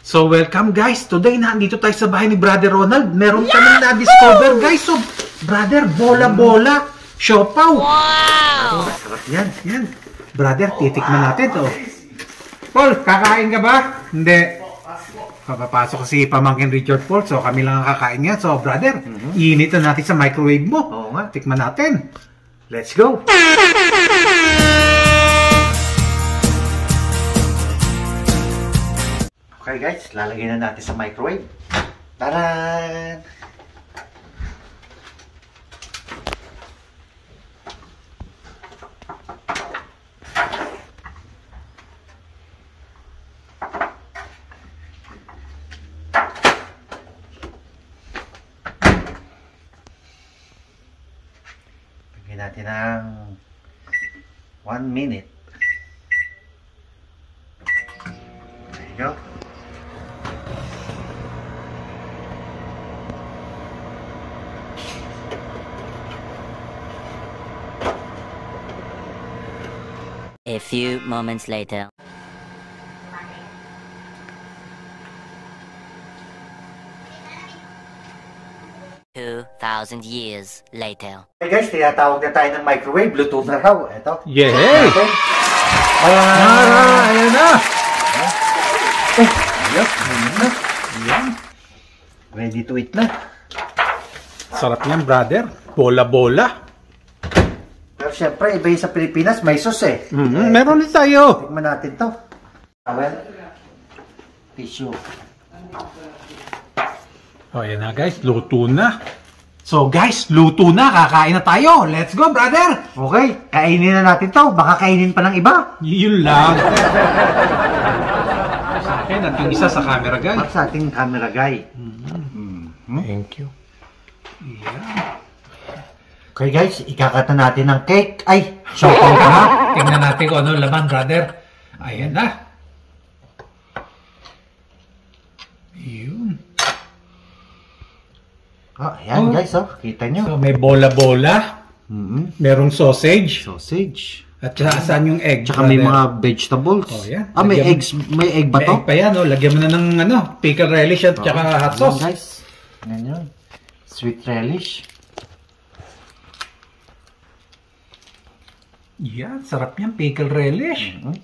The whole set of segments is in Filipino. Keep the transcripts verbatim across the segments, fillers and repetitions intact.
So, welcome guys. Today, nandito tayo sa bahay ni Brother Ronald. Meron kaming na-discover guys. So, Brother, Bola Bola, siopao. Wow! Sarap yan, yan. Brother, titikman natin to. Paul, kakain ka ba? Hindi. Papapasok si Pamangkin Richard Paul. So, kami lang ang kakain nga. So, brother, mm-hmm. iinit na natin sa microwave mo. Oo nga. Tikman natin. Let's go! Okay guys, lalagyan na natin sa microwave. Taran! Lagyan natin ng one minute. There you go. A few moments later. Two thousand years later. Hey guys, tinatawag na tayo ng microwave. Luto na raw. Ito. Yay! Ah, ayan na! Eh, ayos. Ayan na. Ayan. Ready to eat na. Sarap yan, brother. Bola Bola. Pero syempre, iba yung sa Pilipinas, may sauce eh. Mm-hmm. eh Meron din tayo. Tikman natin to. Towel. Tissue. O, oh, yan na guys. Luto na. So guys, luto na. Kakain na tayo. Let's go, brother. Okay, kainin na natin to. Baka kainin pa ng iba. Yun lang. Sa akin, at yung isa sa camera guy. At sa ating camera guy. Mm-hmm. Thank you. Yeah. Okay guys, ikakata natin ng cake. Ay, siopao pa ha. Tingnan natin kung ano laman, brother. Ayan na. Yun. Oh, ayan oh. Guys, oh. Kita nyo. So, may bola-bola. Mm-hmm. Merong sausage. Sausage. At saka saan yung egg? Tsaka may mga vegetables. Oh, yan. Ah, may Lagyan eggs. May egg ba may to? Egg pa yan, oh. Lagyan mo na ng ano, pickle relish at oh. Tsaka hot sauce. Ayan, guys. Ayan yun. Sweet relish. Yan, sarap yan. Pickle relish. Mm-hmm.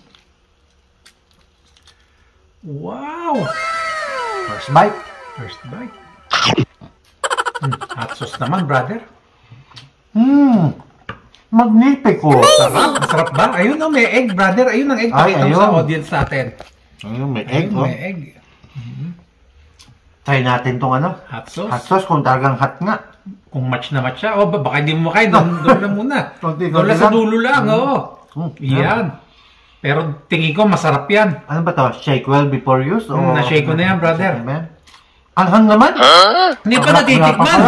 Wow! First bite. First bite. Hmm, hot sauce naman, brother. Hmm. Magnifico. Sarap. Sarap ba? Ayun, oh, may egg, brother. Ayun ang egg. Pakita mo sa audience natin. Ayun, may egg, Ayun, oh. may egg. Mm-hmm. Try natin tong ano? Hot sauce. Hot sauce kung talagang hot nga. Kung match na match siya. O, baka hindi mo makain. Doon, doon na muna. Doon lang sa dulo lang. Mm. Oo. Mm. Yan. Pero tingin ko masarap yan. Ano ba to? Shake well before use? Mm, na-shake ko na yan, brother. Anghang naman? Huh? Hindi pa natitikman.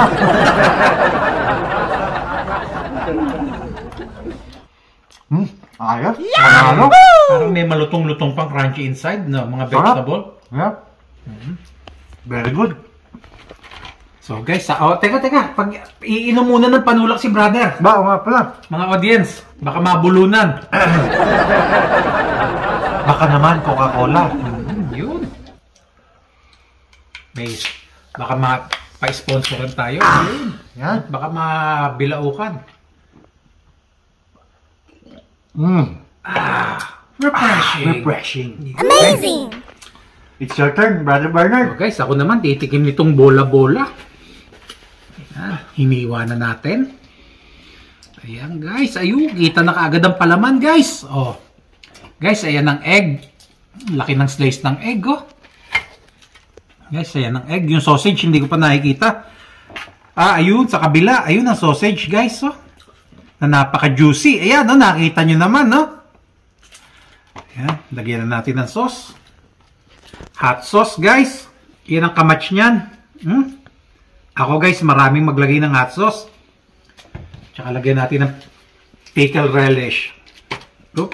Hmm. Ayos. Yeah! Ano? Parang may malutong-lutong pang crunchy inside. No? Mga vegetable. Yeah. Mm-hmm. Very good. So guys, oh, teka, teka. Pag iinom muna ng panulak si brother. Ba, o nga pala. Mga audience, baka mabulunan. Baka naman Coca-Cola. Mm, yun. May, baka ma-pa-sponsoran tayo. Ah, yun. Yan. Baka mabilaukan. Mm. Ah, refreshing. Ah, refreshing. Amazing! It's your turn, Brother Bernard. So guys, ako naman titikim nitong bola-bola. Ayan, hiniwa na natin. Ayan guys, ayun, kita na kaagad ang palaman guys. Oh. Guys, ayan ang egg. Laki ng slice ng egg, oh. Guys, ayan ang egg. Yung sausage, hindi ko pa nakikita. Ah, ayun, sa kabila. Ayun ang sausage, guys, oh. Na napaka-juicy. Ayan, oh, nakita nyo naman, no? Ayan, lagyan na natin ng sauce. Hot sauce, guys. Yan ang kamatch niyan. Hmm? Ako, guys, maraming maglagay ng hot sauce. Tsaka lagyan natin ng pickle relish. Look.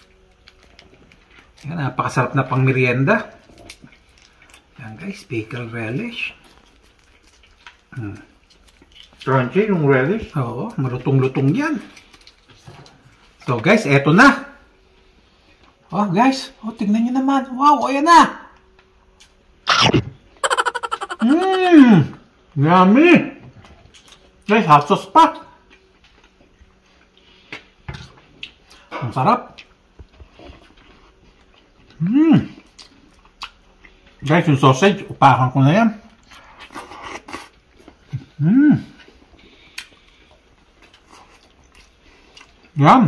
Yan, napakasarap na pang merienda. Yan, guys, pickle relish. Hmm. Crunchy yung relish. Oo, malutong-lutong yan. So, guys, eto na. Oh, guys. Oh, tignan nyo naman. Wow, ayan na. Mmm! Yummy! Guys, hot sauce pa. Ang sarap. Mmm! Guys, yung sausage, upakan ko na yan. Mmm! Yum!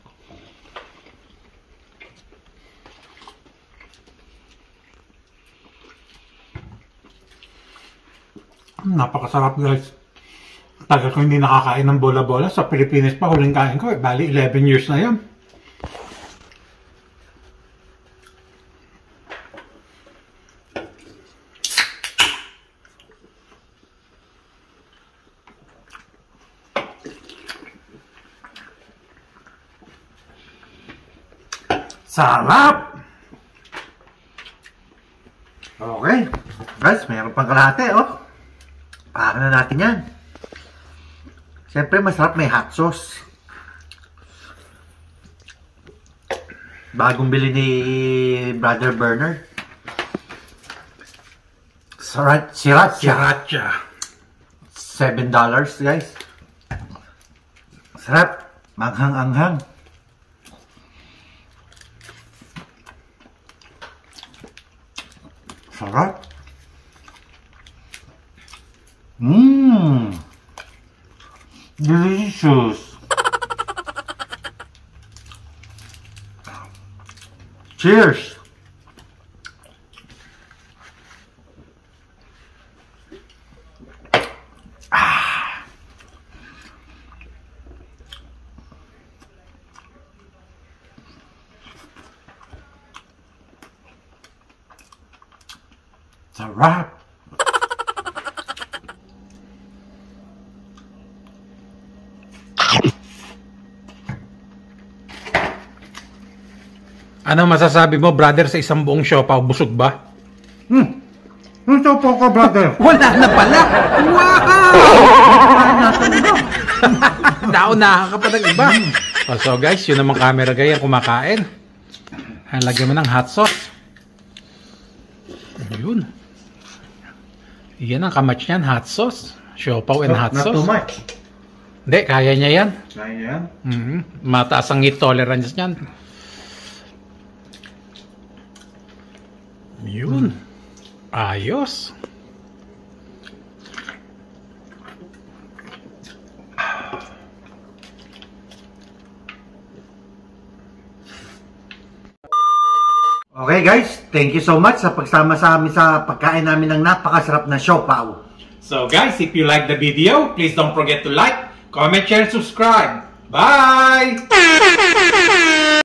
Napakasarap guys. Tagal ko hindi nakakain ng bola-bola. Sa Pilipinas pa, huling kain ko. Eh, bali, eleven years na yan. Sarap! Okay. Guys, mayroon pang kalahati, oh. Paano na natin yan. Siyempre, masarap may hot sauce. Bagong bili ni Brother Burner. Sriracha. Sriracha. Sriracha. seven dollars, guys. Sarap. Manghang-anghang. Sarap. Mmm. Delicious. Cheers. Ah. Sarap. Ano masasabi mo, brother, sa isang buong siopao? Busog ba? Hmm. Ito po ko, brother. Wala na pala! Wow! Naunahan ka pa ng iba. Oh, so guys, yun naman camera guy ang kumakain. Lagyan mo ng hot sauce. Yun. Yan ang kamatch niyan, hot sauce. Siopao and hot Not sauce. too much. Hindi, kaya niya yan. Kaya yan. Mm-hmm. Mataas ang heat tolerance niyan. Yun. Ayos. Okay guys, thank you so much sa pagsama sa amin sa pagkain namin ng napakasarap na siopao. So guys, if you like the video, please don't forget to like, comment, share, subscribe. Bye!